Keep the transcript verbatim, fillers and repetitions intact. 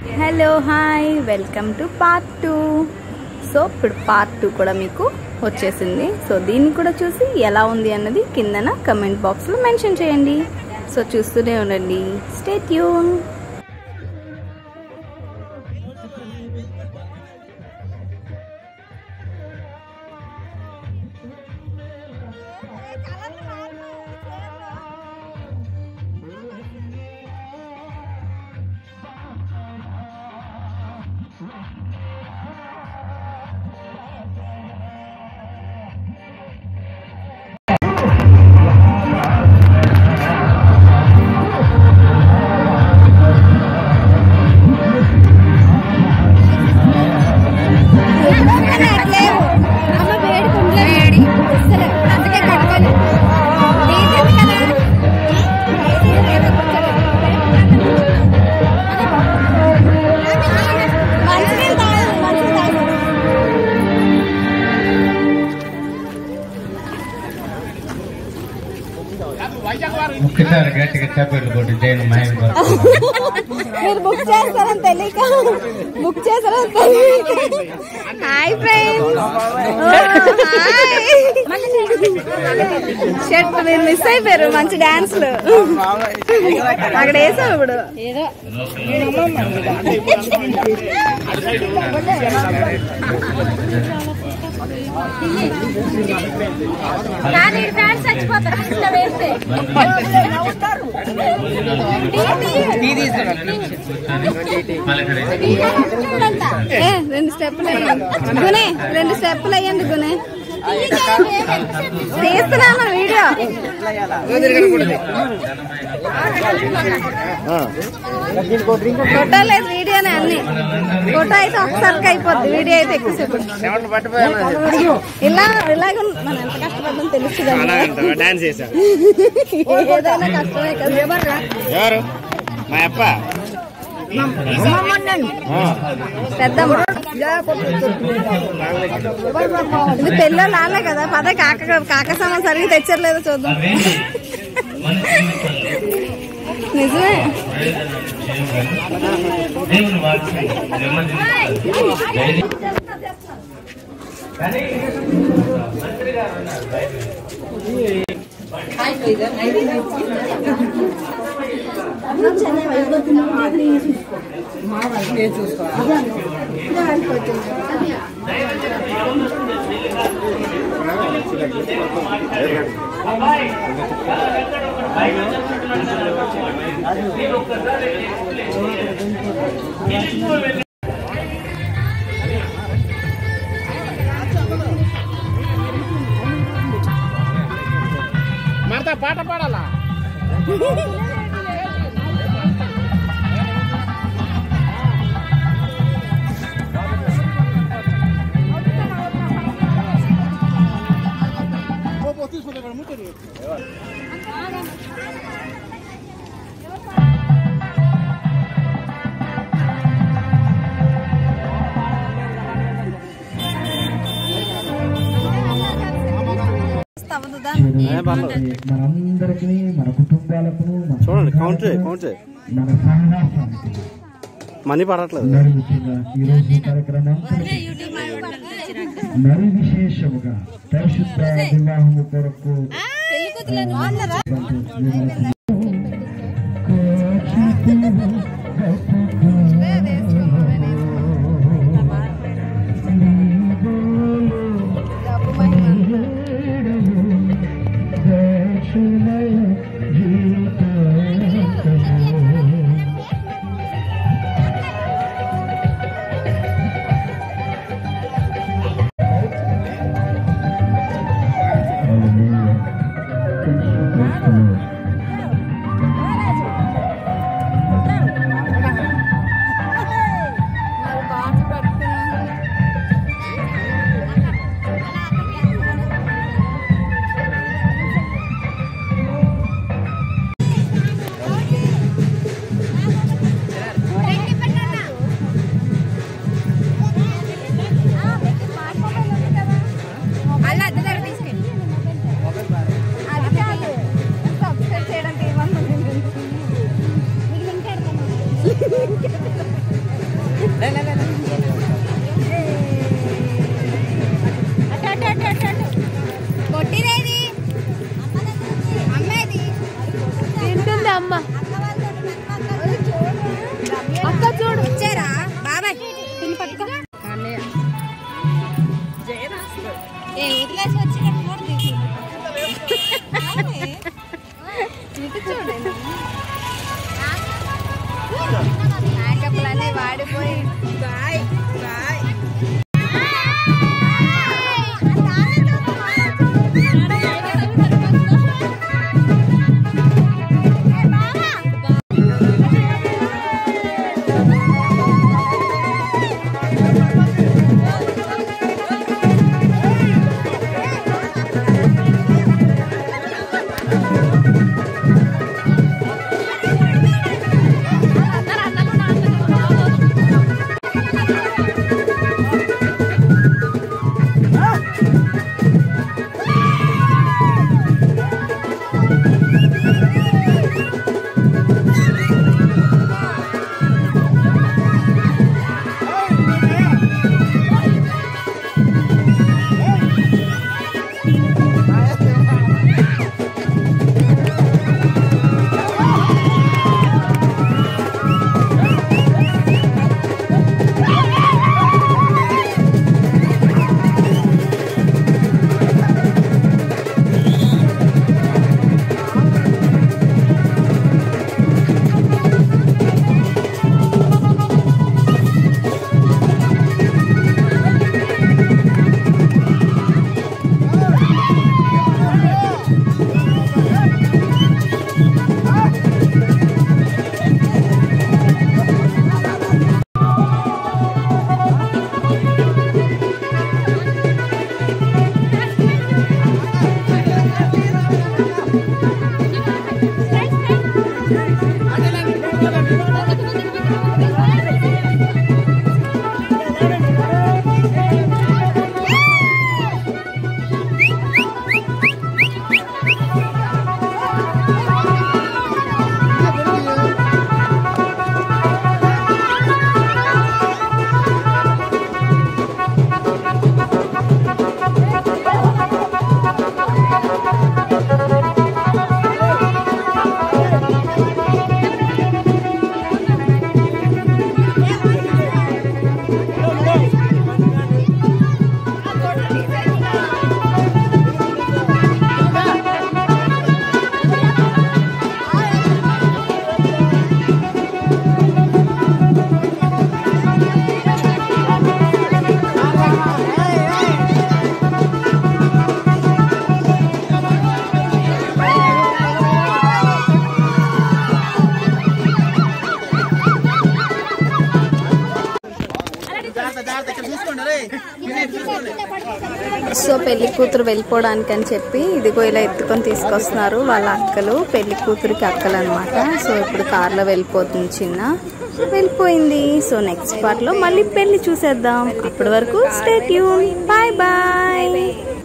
Hello hi welcome to part two. So ఇప్పుడు part two కూడా మీకు వచ్చేసింది. సో దీన్ని కూడా చూసి ఎలా ఉంది అన్నది కిందన కమెంట్ బాక్స్లో మెన్షన్ చేయండి. సో చూస్తూనే ఉండండి. Stay tune. ఒక్కసారి గట్టిగా చెప్పండి కొట్టి జైలు మాయం మీరు బుక్ చేస్తారని తెలియక బుక్ చేస్తారని తెలియక. హాయ్ ఫ్రెండ్స్, షర్ట్ మీరు మిస్ అయిపోయారు. మంచి డాన్స్లు అక్కడ వేసాం. ఇప్పుడు రెండు స్టెప్పులు అయ్యండి గునే, రెండు స్టెప్పులు అయ్యండి గునే. తీస్తున్నాను వీడియో. ఫోటో లేదు, వీడియోనే అన్ని. ఫోటో అయితే ఒకసారికి అయిపోద్ది, వీడియో అయితే ఎక్కువసేపు. ఇలా ఇలాగ మనం ఎంత కష్టపడ్డాం తెలుస్తుంది. ఏదైనా కష్టమే కదా. పెద్దమ్మ ఇది పెళ్ళోళ్ళు ఆలే కదా. పద కాక కాక సామాన్ సరిగ్గా తెచ్చర్లేదో చూద్దాం. నిజమే. మరతా పాట పాడాలా? మనందరికి, మన కుటుంబాలకు, చూడండి కౌంటర్ కౌంటర్ మన సహవాసానికి మనీ పడట్లేదు. ఈరోజు కార్యక్రమం మరి విశేషముగా పరిశుద్ధ వివాహము కొరకు కొట్టిరేది అమ్మేది తింటుంది అమ్మ. అక్క చూడు వచ్చారా బాబాయ్ తిని పట్టుకో. ఏ వదిలేసి వచ్చినట్టు చూడండి మేకప్లన్నీ వాడిపోయి బాయ్ బాయ్. సో పెళ్లి కూతురు వెళ్ళిపోవడానికి అని చెప్పి ఇదిగో ఇలా ఎత్తుకొని తీసుకొస్తున్నారు వాళ్ళ అక్కలు. పెళ్లి కూతురికి అక్కలు అనమాట. సో ఇప్పుడు కార్లో వెళ్ళిపోతుంది చిన్న, వెళ్ళిపోయింది. సో నెక్స్ట్ పార్ట్ లో మళ్ళీ పెళ్లి చూసేద్దాం. అప్పటి వరకు స్టే ట్యూన్. Bye bye.